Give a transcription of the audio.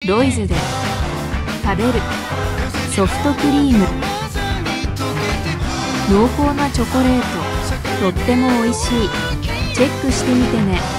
ロイズで食べるソフトクリーム。濃厚なチョコレート、とってもおいしい。チェックしてみてね。